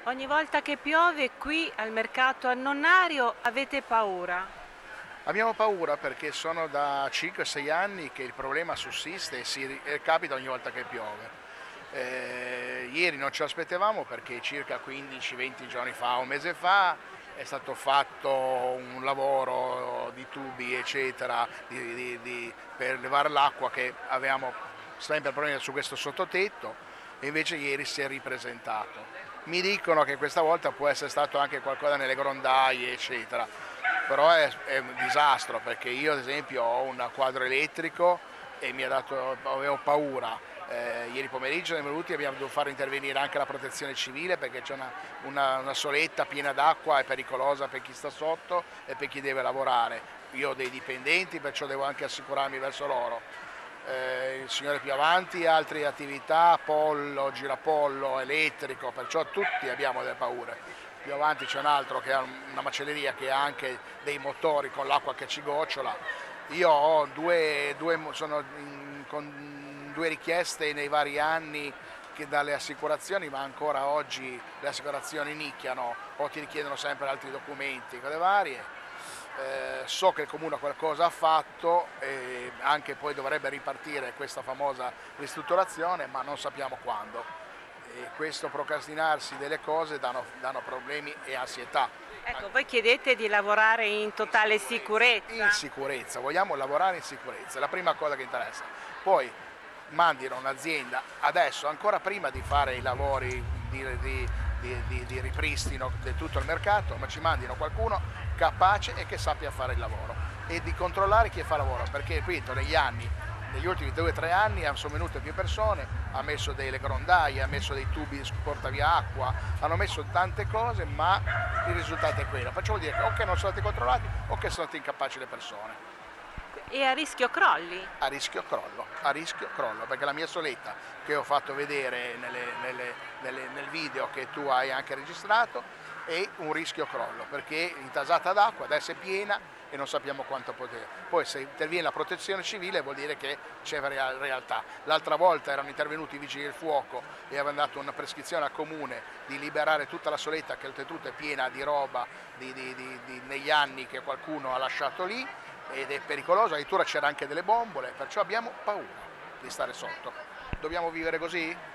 Ogni volta che piove qui al mercato annonario avete paura? Abbiamo paura perché sono da 5-6 anni che il problema sussiste e capita ogni volta che piove. Ieri non ci aspettavamo perché circa 15-20 giorni fa, un mese fa, è stato fatto un lavoro di tubi eccetera per levare l'acqua che avevamo sempre problemi su questo sottotetto e invece ieri si è ripresentato. Mi dicono che questa volta può essere stato anche qualcosa nelle grondaie eccetera, però è un disastro perché io ad esempio ho un quadro elettrico e avevo paura. Ieri pomeriggio siamo venuti e abbiamo dovuto far intervenire anche la protezione civile perché c'è una soletta piena d'acqua, è pericolosa per chi sta sotto e per chi deve lavorare. Io ho dei dipendenti, perciò devo anche assicurarmi verso loro. Il signore più avanti altre attività, pollo, girapollo, elettrico, perciò tutti abbiamo delle paure. Più avanti c'è un altro che ha una macelleria che ha anche dei motori con l'acqua che ci gocciola. Io ho con due richieste nei vari anni che dalle assicurazioni, ma ancora oggi le assicurazioni nicchiano o ti richiedono sempre altri documenti, cose varie. So che il Comune qualcosa ha fatto e anche poi dovrebbe ripartire questa famosa ristrutturazione, ma non sappiamo quando. E questo procrastinarsi delle cose danno problemi e ansietà. Ecco, voi chiedete di lavorare in totale sicurezza? In sicurezza, vogliamo lavorare in sicurezza, è la prima cosa che interessa. Poi mandino un'azienda adesso, ancora prima di fare i lavori di ripristino di tutto il mercato, ma ci mandino qualcuno capace e che sappia fare il lavoro e di controllare chi fa lavoro, perché ripeto, negli ultimi 2 o 3 anni sono venute più persone, ha messo delle grondaie, ha messo dei tubi portavia acqua, hanno messo tante cose, ma il risultato è quello. Facciamo dire che o che non sono stati controllati o che sono state incapaci le persone. E a rischio crolli? A rischio crollo, perché la mia soletta che ho fatto vedere nel video che tu hai anche registrato è un rischio crollo, perché è intasata d'acqua, adesso è piena e non sappiamo quanto poter. Poi se interviene la protezione civile vuol dire che c'è realtà. L'altra volta erano intervenuti i vigili del fuoco e avevano dato una prescrizione al comune di liberare tutta la soletta che oltretutto è piena di roba negli anni che qualcuno ha lasciato lì ed è pericoloso, addirittura c'era anche delle bombole, perciò abbiamo paura di stare sotto. Dobbiamo vivere così?